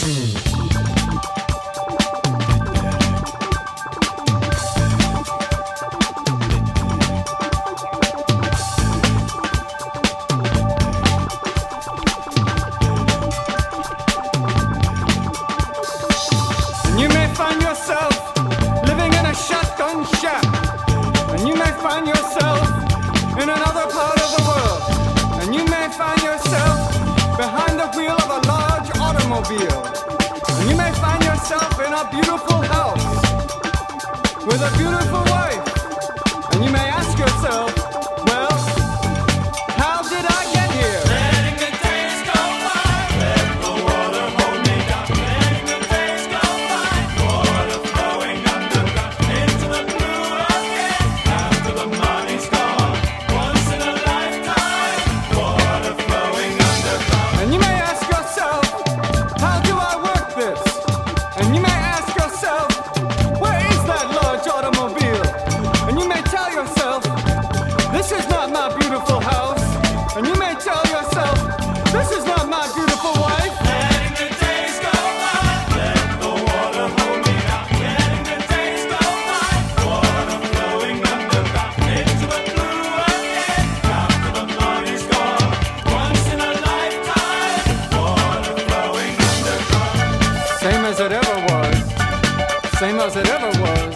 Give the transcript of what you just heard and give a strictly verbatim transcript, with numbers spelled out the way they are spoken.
You may find yourself living in a shotgun shack, and you may find yourself in another part of the world, and you may find yourself behind the wheel of a large automobile, and you may find yourself in a beautiful house with a beautiful wife, and you may ask yourself, well, how did I get here? Letting the days go by, let the water hold me down. Letting the days go by, water flowing underground into the blue again. After the money's gone, once in a lifetime, water flowing underground. And you may ask yourself, how do I work this? And you may ask yourself, where is that large automobile? And you may tell yourself, this is not my beautiful house. And you may tell yourself, this is not my beautiful wife. Letting the days go by, let the water hold me down. Letting the days go by, water flowing underground into the blue again. After the money's gone, once in a lifetime, water flowing underground. Same as it ever was. Same as it ever was.